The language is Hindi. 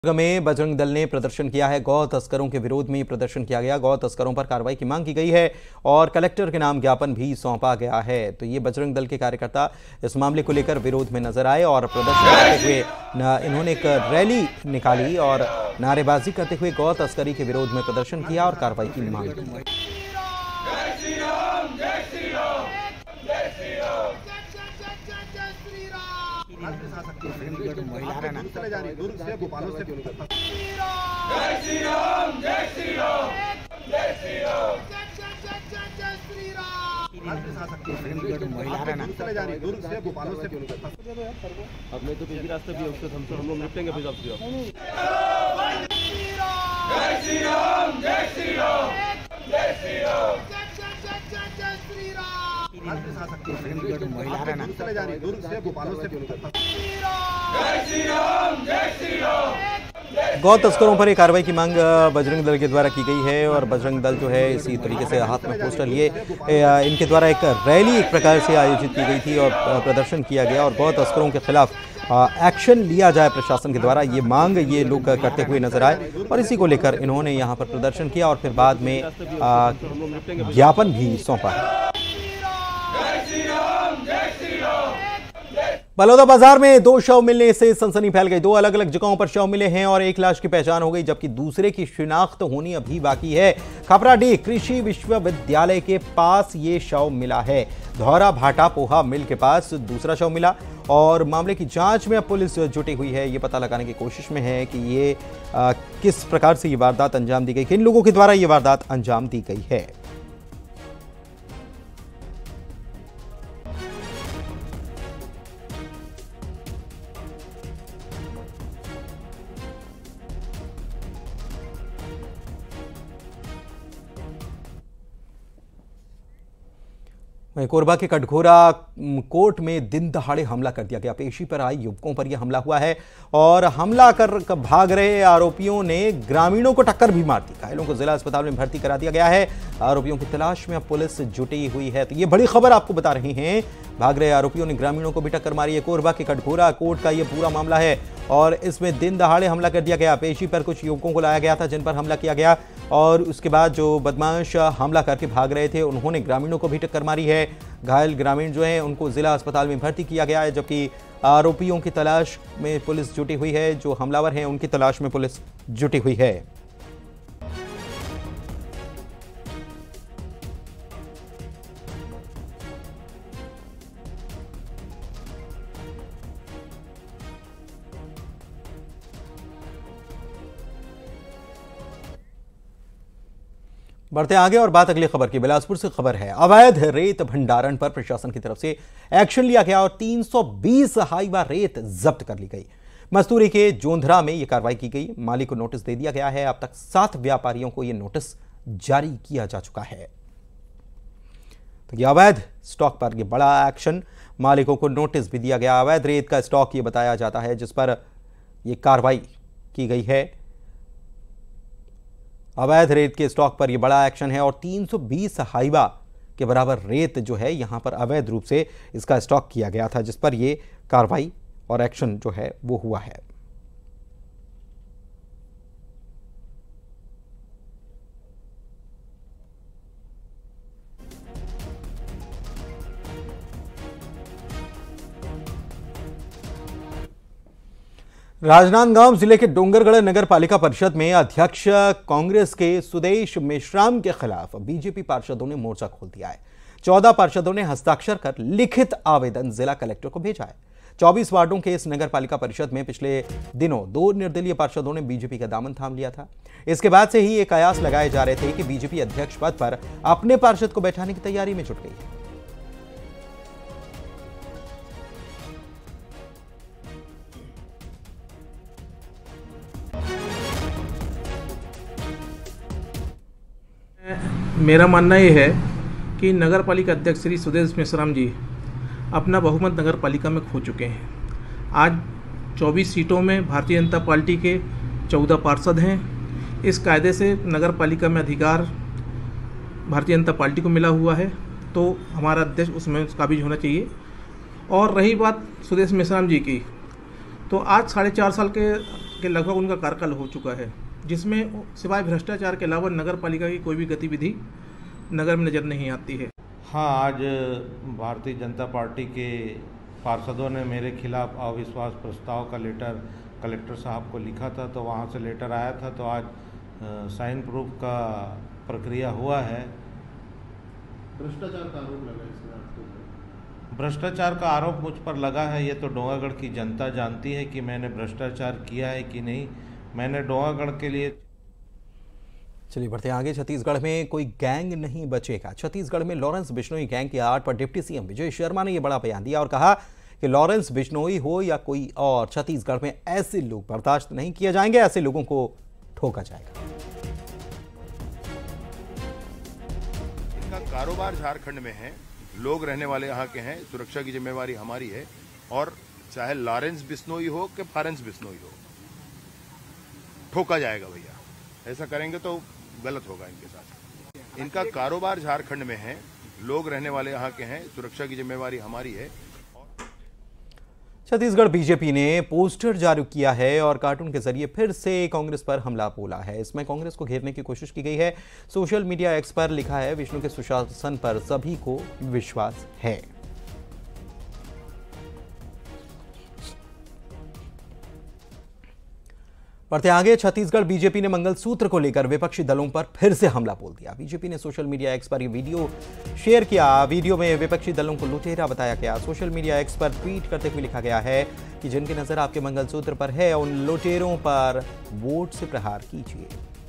में बजरंग दल ने प्रदर्शन किया है। गौ तस्करों के विरोध में प्रदर्शन किया गया। गौ तस्करों पर कार्रवाई की मांग की गई है और कलेक्टर के नाम ज्ञापन भी सौंपा गया है। तो ये बजरंग दल के कार्यकर्ता इस मामले को लेकर विरोध में नजर आए और प्रदर्शन करते हुए इन्होंने एक रैली निकाली और नारेबाजी करते हुए गौ तस्करी के विरोध में प्रदर्शन किया और कार्रवाई की मांग की। महिला है ना चले जा रही दूर से गोपालों से जय श्री राम जय श्री राम जय श्री राम जय श्री राम महिला है ना चले जा रही दूर से गोपालों से अब मैं तो किसी रास्ते भी हम लोग निपटेंगे फिर आपसे। जय श्री राम जय श्री राम जय श्री राम जय श्री राम महिला है ना चले जा रही दूर से गोपालों से जय श्री राम जय श्री राम। गौ तस्करों पर एक कार्रवाई की मांग बजरंग दल के द्वारा की गई है और बजरंग दल जो है इसी तरीके से हाथ में पोस्टर लिए इनके द्वारा एक रैली एक प्रकार से आयोजित की गई थी और प्रदर्शन किया गया और गौ तस्करों के खिलाफ एक्शन लिया जाए प्रशासन के द्वारा, ये मांग ये लोग करते हुए नजर आए और इसी को लेकर इन्होंने यहाँ पर प्रदर्शन किया और फिर बाद में ज्ञापन भी सौंपा है। बलौदा बाजार में 2 शव मिलने से सनसनी फैल गई। 2 अलग अलग जगहों पर शव मिले हैं और एक लाश की पहचान हो गई जबकि दूसरे की शिनाख्त होनी अभी बाकी है। खपराडीह कृषि विश्वविद्यालय के पास ये शव मिला है। धौरा भाटा पोहा मिल के पास दूसरा शव मिला और मामले की जांच में अब पुलिस जुटी हुई है। ये पता लगाने की कोशिश में है कि ये किस प्रकार से ये वारदात अंजाम दी गई, किन लोगों के द्वारा ये वारदात अंजाम दी गई है। कोरबा के कटघोरा कोर्ट में दिन दहाड़े हमला कर दिया गया। पेशी पर आए युवकों पर यह हमला हुआ है और हमला कर भाग रहे आरोपियों ने ग्रामीणों को टक्कर भी मार दी। घायलों को जिला अस्पताल में भर्ती करा दिया गया है। आरोपियों की तलाश में अब पुलिस जुटी हुई है। तो ये बड़ी खबर आपको बता रहे हैं, भाग रहे आरोपियों ने ग्रामीणों को भी टक्कर मारी है। कोरबा के कटघोरा कोर्ट का यह पूरा मामला है और इसमें दिन दहाड़े हमला कर दिया गया। पेशी पर कुछ युवकों को लाया गया था जिन पर हमला किया गया और उसके बाद जो बदमाश हमला करके भाग रहे थे उन्होंने ग्रामीणों को भी टक्कर मारी है। घायल ग्रामीण जो हैं उनको जिला अस्पताल में भर्ती किया गया है जबकि आरोपियों की तलाश में पुलिस जुटी हुई है। जो हमलावर हैं उनकी तलाश में पुलिस जुटी हुई है। बढ़ते आगे और बात अगली खबर की। बिलासपुर से खबर है, अवैध रेत भंडारण पर प्रशासन की तरफ से एक्शन लिया गया और 320 हाईवा रेत जब्त कर ली गई। मस्तूरी के जोंधरा में यह कार्रवाई की गई। मालिक को नोटिस दे दिया गया है। अब तक 7 व्यापारियों को यह नोटिस जारी किया जा चुका है। तो यह अवैध स्टॉक पर यह बड़ा एक्शन, मालिकों को नोटिस भी दिया गया। अवैध रेत का स्टॉक यह बताया जाता है जिस पर यह कार्रवाई की गई है। अवैध रेत के स्टॉक पर यह बड़ा एक्शन है और 320 हाईवा के बराबर रेत जो है यहां पर अवैध रूप से इसका स्टॉक किया गया था जिस पर यह कार्रवाई और एक्शन जो है वो हुआ है। राजनांदगांव जिले के डोंगरगढ़ नगर पालिका परिषद में अध्यक्ष कांग्रेस के सुदेश मेश्राम के खिलाफ बीजेपी पार्षदों ने मोर्चा खोल दिया है। 14 पार्षदों ने हस्ताक्षर कर लिखित आवेदन जिला कलेक्टर को भेजा है। 24 वार्डों के इस नगर पालिका परिषद में पिछले दिनों 2 निर्दलीय पार्षदों ने बीजेपी का दामन थाम लिया था। इसके बाद से ही ये कयास लगाए जा रहे थे कि बीजेपी अध्यक्ष पद पर अपने पार्षद को बैठाने की तैयारी में जुट गई है। मेरा मानना ये है कि नगर पालिका अध्यक्ष श्री सुदेश मेश्राम जी अपना बहुमत नगर पालिका में खो चुके हैं। आज 24 सीटों में भारतीय जनता पार्टी के 14 पार्षद हैं। इस कायदे से नगर पालिका में अधिकार भारतीय जनता पार्टी को मिला हुआ है, तो हमारा अध्यक्ष उसमें काबिज होना चाहिए। और रही बात सुदेश मेश्राम जी की, तो आज 4.5 साल के के लगभग उनका कार्यकाल हो चुका है, जिसमें सिवाय भ्रष्टाचार के अलावा नगर पालिका की कोई भी गतिविधि नगर में नजर नहीं आती है। हाँ, आज भारतीय जनता पार्टी के पार्षदों ने मेरे खिलाफ अविश्वास प्रस्ताव का लेटर कलेक्टर साहब को लिखा था, तो वहाँ से लेटर आया था, तो आज साइन प्रूफ का प्रक्रिया हुआ है। भ्रष्टाचार का आरोप लगा इसमें आपको? भ्रष्टाचार का आरोप मुझ पर लगा है, ये तो डोंगागढ़ की जनता जानती है कि मैंने भ्रष्टाचार किया है कि नहीं। मैंने डोंगागढ़ के लिए चलिए बढ़ते हैं आगे। छत्तीसगढ़ में कोई गैंग नहीं बचेगा। छत्तीसगढ़ में लॉरेंस बिश्नोई गैंग की आड़ पर डिप्टी सीएम विजय शर्मा ने यह बड़ा बयान दिया और कहा कि लॉरेंस बिश्नोई हो या कोई और, छत्तीसगढ़ में ऐसे लोग बर्दाश्त नहीं किए जाएंगे, ऐसे लोगों को ठोका जाएगा। इनका कारोबार झारखंड में है, लोग रहने वाले यहाँ के हैं, सुरक्षा की जिम्मेवारी हमारी है। और चाहे लॉरेंस बिश्नोई हो कि फारेंस बिश्नोई हो, ठोका जाएगा भैया। ऐसा करेंगे तो गलत होगा इनके साथ। इनका कारोबार झारखंड में है, लोग रहने वाले यहाँ के हैं, सुरक्षा की जिम्मेवारी हमारी है। छत्तीसगढ़ बीजेपी ने पोस्टर जारी किया है और कार्टून के जरिए फिर से कांग्रेस पर हमला बोला है। इसमें कांग्रेस को घेरने की कोशिश की गई है। सोशल मीडिया एक्स पर लिखा है, विष्णु के सुशासन पर सभी को विश्वास है। बढ़ते आगे। छत्तीसगढ़ बीजेपी ने मंगलसूत्र को लेकर विपक्षी दलों पर फिर से हमला बोल दिया। बीजेपी ने सोशल मीडिया एक्स पर यह वीडियो शेयर किया। वीडियो में विपक्षी दलों को लुटेरा बताया गया। सोशल मीडिया एक्स पर ट्वीट करते हुए लिखा गया है कि जिनकी नजर आपके मंगलसूत्र पर है, उन लुटेरों पर वोट से प्रहार कीजिए।